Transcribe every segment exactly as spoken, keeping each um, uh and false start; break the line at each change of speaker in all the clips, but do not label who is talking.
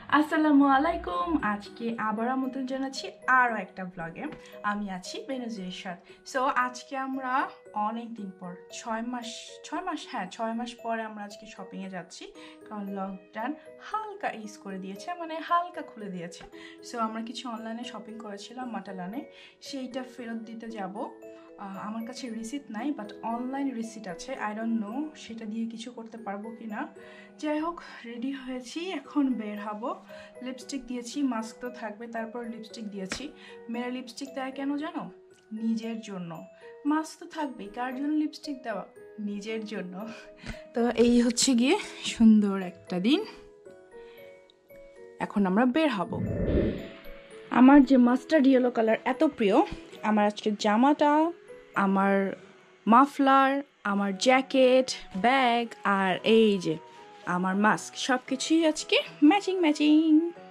আসসালামু আলাইকুম। আজকে আবার আমন্ত্রণ জানাচ্ছি আরও একটা ব্লগে। আমি আছি বেনজির ইরশাদ। সো আজকে আমরা অনেক দিন পর ছয় মাস ছয় মাস হ্যাঁ ছয় মাস পরে আমরা আজকে শপিংয়ে যাচ্ছি, কারণ লকডাউন হালকা ইজ করে দিয়েছে, মানে হালকা খুলে দিয়েছে। সো আমরা কিছু অনলাইনে শপিং করেছিলাম মাটালানে, সেইটা ফেরত দিতে যাব। আমার কাছে রিসিট নাই, বাট অনলাইন রিসিট আছে। আই ডোন্ট নো সেটা দিয়ে কিছু করতে পারবো কি না। যাই হোক, রেডি হয়েছি, এখন বের হব। লিপস্টিক দিয়েছি, মাস্ক তো থাকবে, তারপর লিপস্টিক দিয়েছি। মেয়েরা লিপস্টিক দেয় কেন জানো? নিজের জন্য। মাস্ক তো থাকবেই, কার জন্য লিপস্টিক দেওয়া? নিজের জন্য। তো এই হচ্ছে গিয়ে সুন্দর একটা দিন, এখন আমরা বের হব। আমার যে মাস্টার্ড ইয়েলো কালার এত প্রিয়, আমার আজকে জামাটা, আমার মাফলার, আমার জ্যাকেট, ব্যাগ আর এই যে আমার মাস্ক, সব কিছুই আজকে ম্যাচিং ম্যাচিং।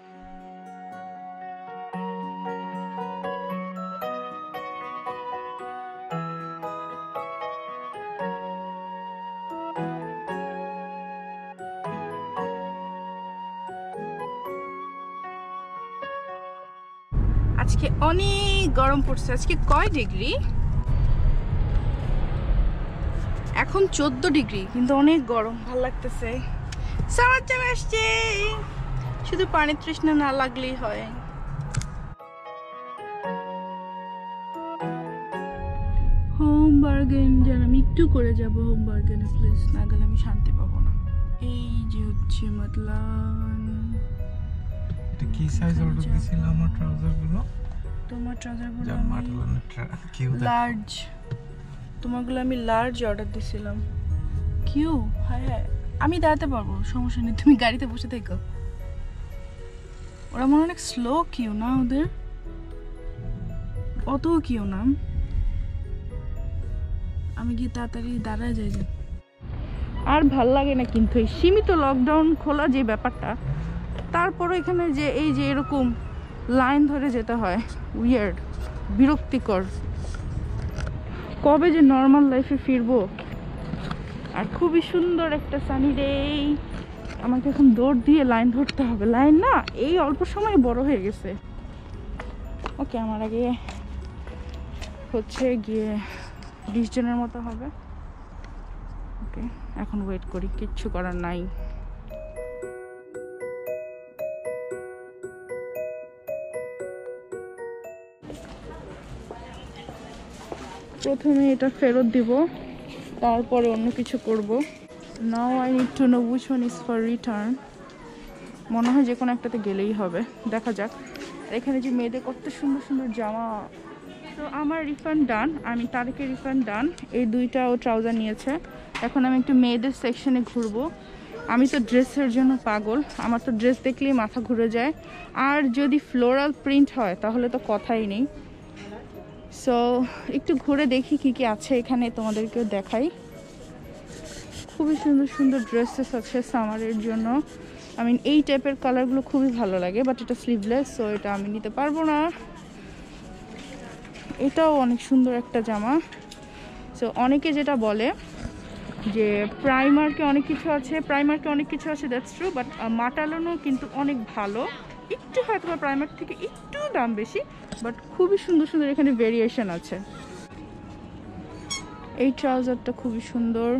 আজকে অনেক গরম পড়ছে। আজকে কয় ডিগ্রি? এখন চোদ্দ ডিগ্রি, কিন্তু অনেক গরম, ভালো লাগতেছে। সামার জাম আসছে, শুধু পানির তৃষ্ণা না লাগলেই হয়। হোম বার্গেন যেন আমি একটু করে যাব, হোম বার্গেনে প্লিজ, না গেলে আমি শান্তি পাবো না। এই যে হচ্ছে মাতলান।
এটা কি সাইজ অর্ডার দিছিল আমার ট্রাউজার গুলো?
তোমার ট্রাউজার গুলো
আমি মাতলানের কিউ
লার্জ, তোমারগুলো আমি লার্জ অর্ডার দিছিলাম। কিউ? হ্যাঁ হ্যাঁ, আমি দাঁড়াতে পারবো, সমস্যা নেই, তুমি গাড়িতে বসে থেকো। ওরা মনে অনেক স্লো কিউ না, ওদের অত কিউ না। আমি গিয়ে তাড়াতাড়ি দাঁড়ায় যাই। যে আর ভাল লাগে না কিন্তু এই সীমিত লকডাউন খোলা যে ব্যাপারটা, তারপরে এখানে যে এই যে এরকম লাইন ধরে যেতে হয়, উইয়ার্ড, বিরক্তিকর। কবে যে নর্মাল লাইফে ফিরবো। আর খুবই সুন্দর একটা সানি ডে, আমাকে এখন দৌড় দিয়ে লাইন ধরতে হবে। লাইন না এই অল্প সময় বড় হয়ে গেছে। ওকে, আমার আগে হচ্ছে গিয়ে বিশ জনের মতো হবে। ওকে, এখন ওয়েট করি, কিচ্ছু করার নাই। প্রথমে এটা ফেরত দিব, তারপরে অন্য কিছু করব। Now I need to know which one is for return. মনে হয় যে কোনো একটাতে গেলেই হবে, দেখা যাক। আর এখানে যে মেয়েদের কত সুন্দর সুন্দর জামা। তো আমার রিফান্ড ডান, আমি তারেকের রিফান্ড ডান। এই দুইটা ও ট্রাউজার নিয়েছে। এখন আমি একটু মেয়েদের সেকশনে ঘুরবো। আমি তো ড্রেসের জন্য পাগল, আমার তো ড্রেস দেখলেই মাথা ঘুরে যায়। আর যদি ফ্লোরাল প্রিন্ট হয় তাহলে তো কথাই নেই। সো একটু ঘুরে দেখি কি কি আছে এখানে, তোমাদেরকেও দেখাই। খুবই সুন্দর সুন্দর ড্রেসেস আছে সামারের জন্য। আই মিন এই টাইপের কালারগুলো খুবই ভালো লাগে, বাট এটা স্লিভলেস, সো এটা আমি নিতে পারবো না। এটাও অনেক সুন্দর একটা জামা। সো অনেকে যেটা বলে যে প্রাইমার্কে অনেক কিছু আছে, প্রাইমার্কে অনেক কিছু আছে, দ্যাটস ট্রু, বাট মাটালানো কিন্তু অনেক ভালো। একটু হয়তো বা প্রাইমার থেকে একটু দাম বেশি, বাট খুবই সুন্দর সুন্দর এখানে ভেরিয়েশন আছে। এই ট্রাউজারটা খুবই সুন্দর।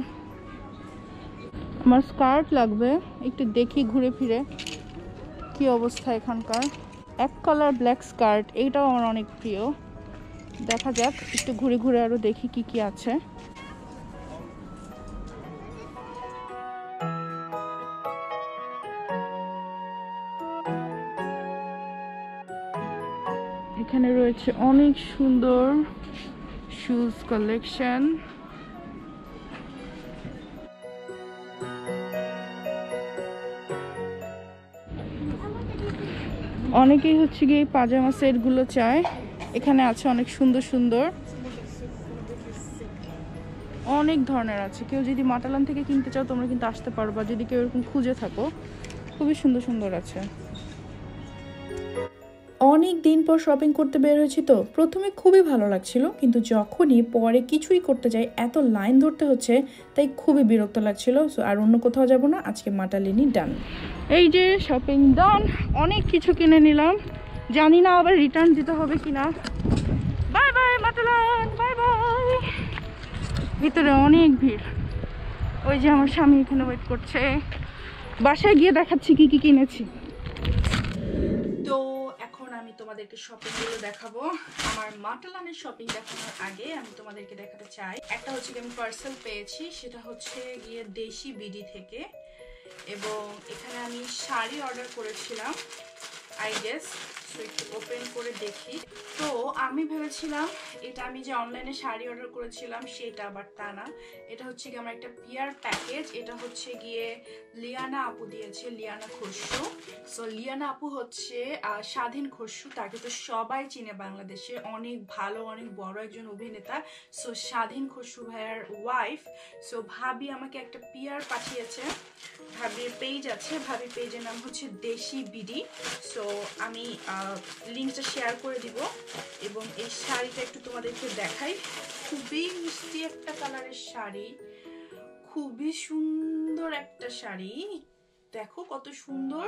আমার স্কার্ট লাগবে, একটু দেখি ঘুরে ফিরে কি অবস্থা এখানকার। এক কালার ব্ল্যাক স্কার্ট, এইটাও আমার অনেক প্রিয়। দেখা যাক, একটু ঘুরে ঘুরে আরো দেখি কি কি আছে। এখানে রয়েছে অনেক সুন্দর শুজ কালেকশন। অনেকেই হচ্ছে গিয়ে পাজামা সেটগুলো চায়, এখানে আছে অনেক সুন্দর সুন্দর, অনেক ধরনের আছে। কেউ যদি মাটালান থেকে কিনতে চাও তোমরা কিন্তু আসতে পারো, বা যদি কেউ এরকম খুঁজে থাকো, খুবই সুন্দর সুন্দর আছে। অনেক দিন পর শপিং করতে বের হয়েছি, তো প্রথমে খুবই ভালো লাগছিল, কিন্তু যখনই পরে কিছুই করতে যাই এত লাইন ধরতে হচ্ছে, তাই খুবই বিরক্ত লাগছিল। সো আর অন্য কোথাও যাব না, আজকে মাটালিনি ডান। এই যে শপিং ডান, অনেক কিছু কিনে নিলাম, জানি না আবার রিটার্ন দিতে হবে কিনা। Bye bye Matalan, bye bye. ভিতরে অনেক ভিড়, ওই যে আমার স্বামী এখানে ওয়েট করছে। বাসায় গিয়ে দেখাচ্ছি কি কি কিনেছি। তো এখন আমি তোমাদেরকে শপিং গুলো দেখাবো। আমার মাটালানের শপিং দেখানোর আগে আমি তোমাদেরকে দেখাতে চাই, একটা হচ্ছে কি আমি পার্সেল পেয়েছি, সেটা হচ্ছে গিয়ে দেশি বিডি থেকে, এবং এখানে আমি শাড়ি অর্ডার করেছিলাম আই গেস। সো একটু ওপেন করে দেখি। তো আমি ভেবেছিলাম এটা আমি যে অনলাইনে শাড়ি অর্ডার করেছিলাম সেটা, বাট তা না। এটা হচ্ছে গিয়ে আমার একটা পিয়ার প্যাকেজ। এটা হচ্ছে গিয়ে লিয়ানা আপু দিয়েছে, লিয়ানা খসরু। সো লিয়ানা আপু হচ্ছে স্বাধীন খসরু, তাকে তো সবাই চিনে বাংলাদেশে, অনেক ভালো অনেক বড় একজন অভিনেতা। সো স্বাধীন খসরু ভাইয়ার ওয়াইফ। সো ভাবি আমাকে একটা পিয়ার পাঠিয়েছে, ভাবির পেজ আছে, ভাবি পেজের নাম হচ্ছে দেশি বিডি। সো আমি লিঙ্কটা শেয়ার করে দিব, এবং এই শাড়িটা একটু তোমাদেরকে দেখাই। খুবই মিষ্টি একটা কালারের শাড়ি, খুবই সুন্দর একটা শাড়ি, দেখো কত সুন্দর।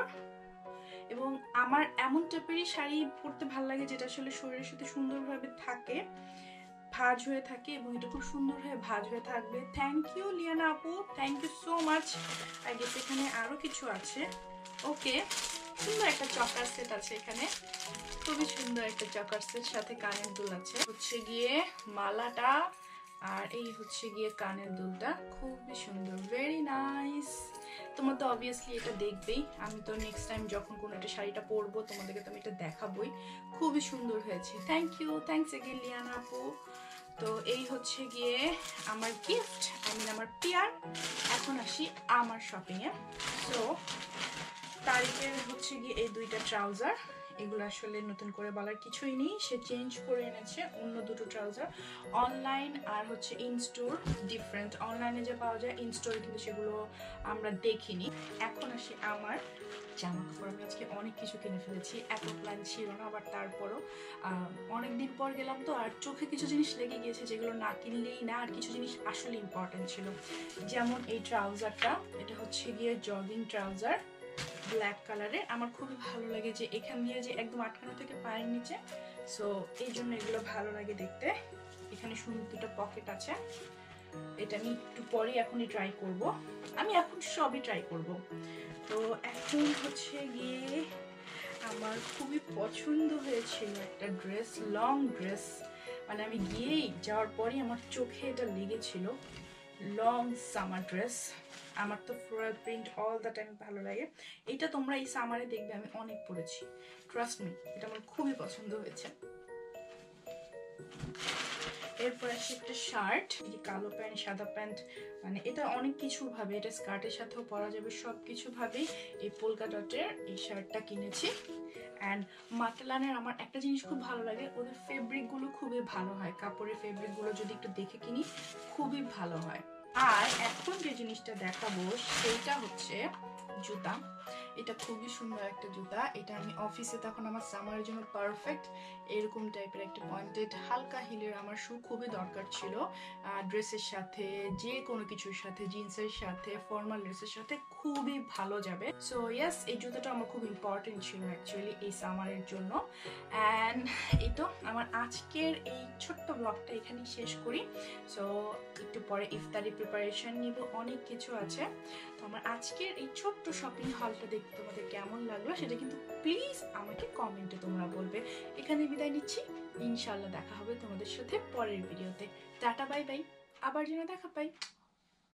এবং আমার এমন টাইপেরই শাড়ি পরতে ভালো লাগে যেটা আসলে শরীরের সাথে সুন্দরভাবে থাকে, ভাঁজ হয়ে থাকে, এবং এটা খুব সুন্দর হয়ে ভাঁজ হয়ে থাকবে। থ্যাংক ইউ লিয়ানা আপু, thank you so much. I guess এখানে আরো কিছু আছে। ওকে, সুন্দর একটা চকার সেট আছে এখানে, খুবই সুন্দর একটা চকার সেট, সাথে কানের দুল আছে, হচ্ছে গিয়ে মালাটা, আর এই হচ্ছে গিয়ে কানের দুলটা, খুবই সুন্দর, ভেরি নাইস। তোমরা তো অবভিয়াসলি এটা দেখবেই, আমি তো নেক্সট টাইম যখন কোনো একটা শাড়িটা পরবো তোমাদেরকে তো আমি এটা দেখাবোই। খুবই সুন্দর হয়েছে, thank you, thanks again Liana আপু। তো এই হচ্ছে গিয়ে আমার গিফট, আই মিন আমার পিয়ার। এখন আসি আমার শপিংয়ে। তো তারিখের হচ্ছে গিয়ে এই দুইটা ট্রাউজার, এগুলো আসলে নতুন করে বলার কিছুই নেই, সে চেঞ্জ করে এনেছে অন্য দুটো ট্রাউজার। অনলাইন আর হচ্ছে ইন স্টোর ডিফারেন্ট, অনলাইনে যে পাওয়া যায় ইন স্টোরে কিন্তু সেগুলো আমরা দেখিনি। এখন আসি আমার জামা কাপড়। আমি আজকে অনেক কিছু কিনে ফেলেছি, এত প্ল্যান ছিল না, আবার তারপরও অনেকদিন পর গেলাম তো, আর চোখে কিছু জিনিস লেগে গিয়েছে যেগুলো না কিনলেই না, আর কিছু জিনিস আসলে ইম্পর্টেন্ট ছিল। যেমন এই ট্রাউজারটা, এটা হচ্ছে গিয়ে জগিং ট্রাউজার, ব্ল্যাক কালারের। আমার খুবই ভালো লাগে যে এখান দিয়ে যে একদম আটকানো থেকে পায়ের নিচে, সো এই জন্য এগুলো ভালো লাগে দেখতে। এখানে সুন্দর দুটো পকেট আছে, এটা আমি একটু পরে এখনই ট্রাই করব, আমি এখন সবই ট্রাই করব। তো এখন হচ্ছে গিয়ে আমার খুবই পছন্দ হয়েছিল একটা ড্রেস, লং ড্রেস, মানে আমি গিয়েই যাওয়ার পরই আমার চোখে এটা লেগেছিল, লং সামার ড্রেস। আমার তো floral print all the time ভালো লাগে, এটা তোমরা এই সামারে দেখবে আমি অনেক পরেছি, ট্রাস্ট মি, এটা আমার খুবই পছন্দ হয়েছে। এরপর আসছে একটা শার্ট, এই কালো প্যান্ট সাদা প্যান্ট, মানে এটা অনেক কিছু ভাবে, এটা স্কার্টের সাথেও পরা যাবে, সব কিছু ভাবেই এই পোলকা ডটের এই শার্টটা কিনেছি। অ্যান্ড মাটালানের আমার একটা জিনিস খুব ভালো লাগে, ওদের ফেব্রিকগুলো খুবই ভালো হয়, কাপড়ের ফেব্রিকগুলো যদি একটু দেখে কিনি খুবই ভালো হয়। আর এখন যে জিনিসটা দেখাবো সেইটা হচ্ছে জুতা। এটা খুবই সুন্দর একটা জুতা, এটা আমি অফিসে তখন আমার সামারের জন্য পারফেক্ট, এরকম টাইপের একটা পয়েন্টেড হালকা হিলের আমার শু খুবই দরকার ছিল, ড্রেসের সাথে, যে কোনো কিছুর সাথে, জিন্সের সাথে, ফর্মাল ড্রেসের সাথে খুবই ভালো যাবে। সো ইয়েস, এই জুতাটা আমার খুব ইম্পর্টেন্ট ছিল অ্যাকচুয়ালি এই সামারের জন্য। অ্যান্ড এই তো আমার আজকের এই ছোট্ট ব্লগটা এখানেই শেষ করি। সো একটু পরে ইফতারি প্রিপারেশন নিব, অনেক কিছু আছে। তো আমার আজকের এই ছোট্ট শপিং হলটা দেখতে তোমাদের কেমন লাগলো সেটা কিন্তু প্লিজ আমাকে কমেন্টে তোমরা বলবে। এখানে বিদায় নিচ্ছি, ইনশাল্লাহ দেখা হবে তোমাদের সাথে পরের ভিডিওতে। টাটা বাই বাই, আবার যেন দেখা পাই।